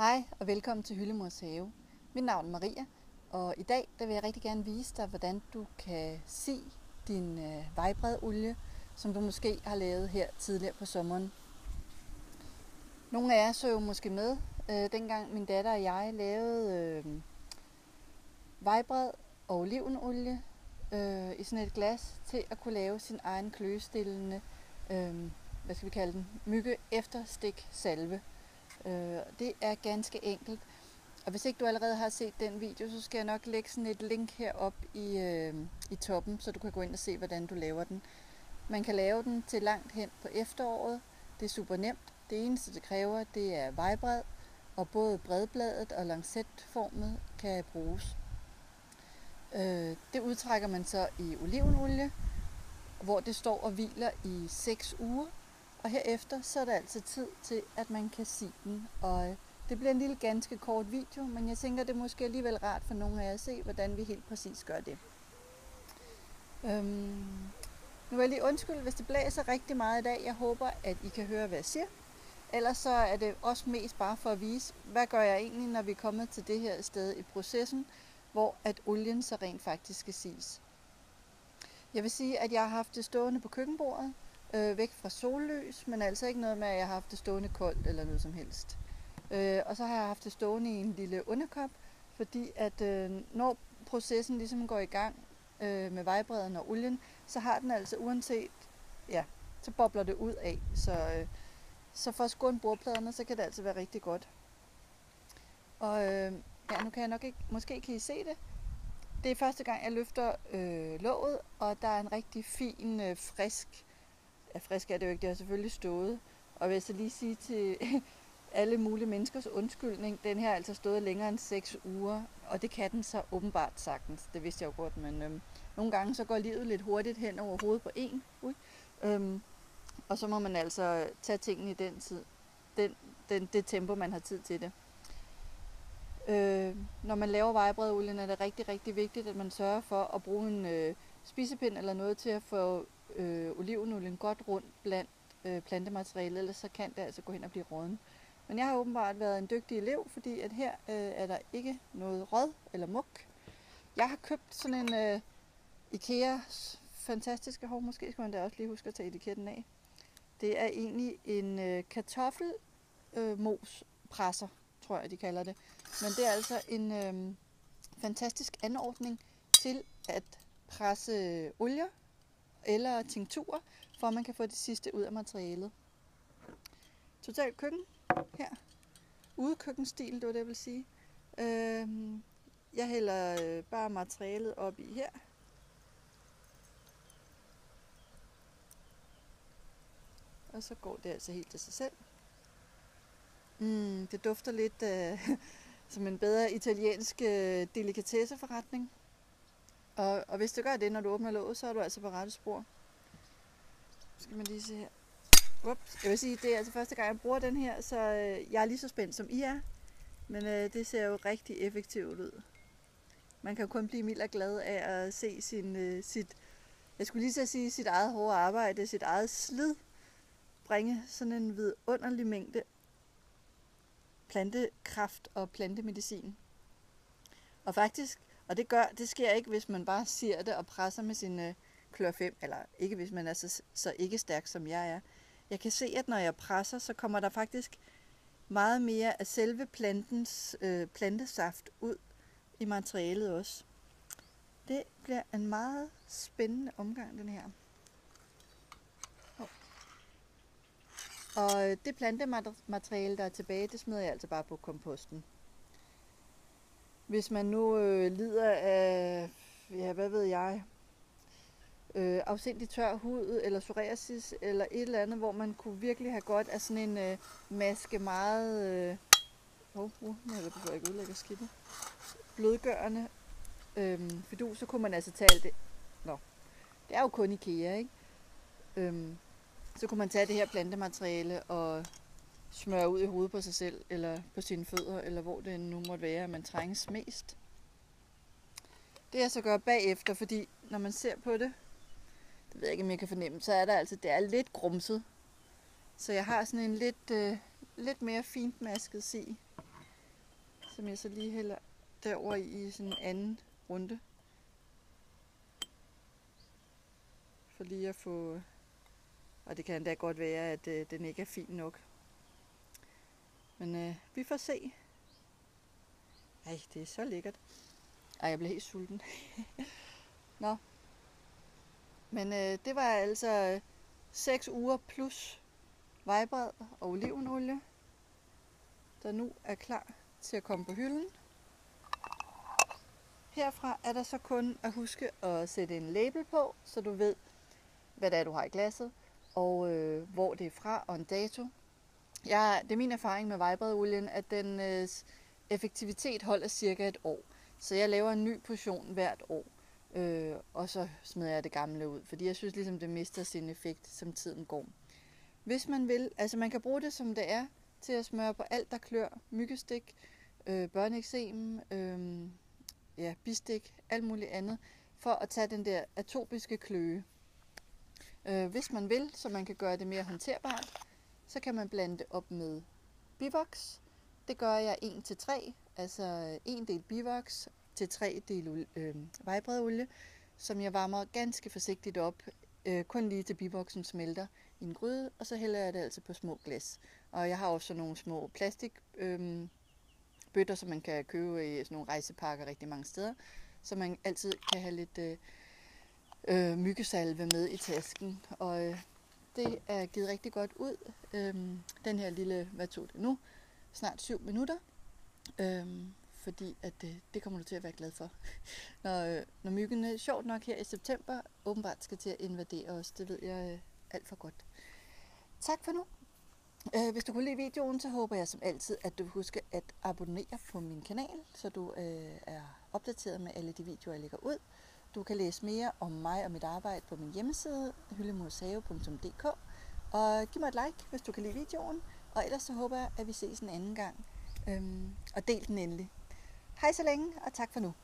Hej og velkommen til Hyldemors Have. Mit navn er Maria, og i dag vil jeg rigtig gerne vise dig, hvordan du kan si din vejbredolie, som du måske har lavet her tidligere på sommeren. Nogle af jer så jo måske med, dengang min datter og jeg lavede vejbred og olivenolie i sådan et glas til at kunne lave sin egen kløestillende, hvad skal vi kalde den, mygge efterstik salve. Det er ganske enkelt. Og hvis ikke du allerede har set den video, så skal jeg nok lægge sådan et link herop i toppen, så du kan gå ind og se, hvordan du laver den. Man kan lave den til langt hen på efteråret. Det er super nemt. Det eneste, det kræver, det er vejbred, og både bredbladet og lancetformet kan bruges. Det udtrækker man så i olivenolie, hvor det står og hviler i 6 uger. Og herefter så er der altså tid til, at man kan si den. Og det bliver en lille ganske kort video, men jeg tænker, det er måske alligevel rart for nogle af jer at se, hvordan vi helt præcis gør det. Nu vil jeg lige undskylde, hvis det blæser rigtig meget i dag. Jeg håber, at I kan høre, hvad jeg siger. Ellers så er det også mest bare for at vise, hvad gør jeg egentlig, når vi er kommet til det her sted i processen, hvor at olien så rent faktisk skal siges. Jeg vil sige, at jeg har haft det stående på køkkenbordet, væk fra sollys, men altså ikke noget med, at jeg har haft det stående koldt eller noget som helst. Og så har jeg haft det stående i en lille underkop, fordi at når processen ligesom går i gang med vejbredden og olien, så har den altså uanset, ja, så bobler det ud af. Så for at skåne bordpladerne, så kan det altså være rigtig godt. Og ja, nu kan jeg nok ikke, måske kan I se det. Det er første gang, jeg løfter låget, og der er en rigtig fin, frisk, ja, frisk er det jo ikke, det har selvfølgelig stået. Og vil jeg så lige sige til alle mulige menneskers undskyldning, den her har altså stået længere end 6 uger, og det kan den så åbenbart sagtens, det vidste jeg jo godt, men nogle gange så går livet lidt hurtigt hen over hovedet på en, og så må man altså tage tingene i den tid, det tempo, man har tid til det. Når man laver vejbredolien, er det rigtig, rigtig vigtigt, at man sørger for at bruge en spisepind eller noget til at få olivenolien godt rundt blandt plantematerialet, ellers så kan det altså gå hen og blive rådden. Men jeg har åbenbart været en dygtig elev, fordi at her er der ikke noget råd eller muk. Jeg har købt sådan en IKEA fantastiske hår, måske skal man da også lige huske at tage etiketten af. Det er egentlig en kartoffelmos presser, tror jeg de kalder det. Men det er altså en fantastisk anordning til at presse olier eller tinkturer, for at man kan få det sidste ud af materialet. Totalt køkken her. Udekøkkenstil, det var det, jeg vil sige. Jeg hælder bare materialet op i her. Og så går det altså helt til sig selv. Det dufter lidt som en bedre italiensk delikatesseforretning. Og hvis du gør det, når du åbner låget, så er du altså på rette spor. Skal man lige se her. Ups. Jeg vil sige, det er altså første gang, jeg bruger den her, så jeg er lige så spændt, som I er. Men det ser jo rigtig effektivt ud. Man kan jo kun blive mild og glad af at se jeg skulle lige så sige, sit eget hårde arbejde, sit eget slid, bringe sådan en vidunderlig mængde plantekraft og plantemedicin. Og faktisk, og det sker ikke, hvis man bare siger det og presser med sin klør 5, eller ikke hvis man er så ikke stærk som jeg er. Jeg kan se, at når jeg presser, så kommer der faktisk meget mere af selve plantens plantesaft ud i materialet også. Det bliver en meget spændende omgang, den her. Og det plantemateriale, der er tilbage, det smider jeg altså bare på komposten. Hvis man nu lider af, ja, hvad ved jeg, afsindig tør hud, eller psoriasis, eller et eller andet, hvor man kunne virkelig have godt af sådan en maske meget, nu er jeg ikke udlægger skidtet, blødgørende fidus, så kunne man altså tage alt det. Det er jo kun IKEA, ikke? Så kunne man tage det her plantemateriale og smøre ud i hovedet på sig selv, eller på sine fødder, eller hvor det nu måtte være, at man trænges mest. Det jeg så gør bagefter, fordi når man ser på det ved jeg ikke, om jeg kan fornemme, så er der altså, det er lidt grumset. Så jeg har sådan en lidt mere fintmasket si. som jeg så lige hælder derover i sådan en anden runde. For lige at få, og det kan endda godt være, at den ikke er fin nok. Men vi får se. Ej, det er så lækkert. Ej, jeg bliver helt sulten. Nå. Men det var altså 6 uger plus vejbred og olivenolie, der nu er klar til at komme på hylden. Herfra er der så kun at huske at sætte en label på, så du ved, hvad det er, du har i glasset, og hvor det er fra, og en dato. Det er min erfaring med vejbredolien, at den effektivitet holder cirka et år. Så jeg laver en ny portion hvert år, og så smider jeg det gamle ud, fordi jeg synes ligesom, det mister sin effekt, som tiden går. Hvis man vil, altså man kan bruge det som det er, til at smøre på alt, der klør, myggestik, børneeksem, bistik, alt muligt andet, for at tage den der atopiske kløe. Hvis man vil, så man kan gøre det mere håndterbart, så kan man blande det op med bivoks. Det gør jeg 1-3, altså 1 del bivoks til 3 del vejbredolie, som jeg varmer ganske forsigtigt op, kun lige til bivoksen smelter i en gryde, og så hælder jeg det altså på små glas. Og jeg har også nogle små plastikbøtter, som man kan købe i sådan nogle rejsepakker rigtig mange steder, så man altid kan have lidt myggesalve med i tasken. Og det er givet rigtig godt ud. Den her lille, hvad tog det nu? Snart 7 minutter. Fordi at det kommer du til at være glad for. Når myggene, sjovt nok her i september, åbenbart skal til at invadere os. Det ved jeg alt for godt. Tak for nu. Hvis du kunne lide videoen, så håber jeg som altid, at du husker at abonnere på min kanal, så du er opdateret med alle de videoer, jeg lægger ud. Du kan læse mere om mig og mit arbejde på min hjemmeside, hyllemoshave.dk, og giv mig et like, hvis du kan lide videoen. Og ellers så håber jeg, at vi ses en anden gang. Og del den endelig. Hej så længe, og tak for nu.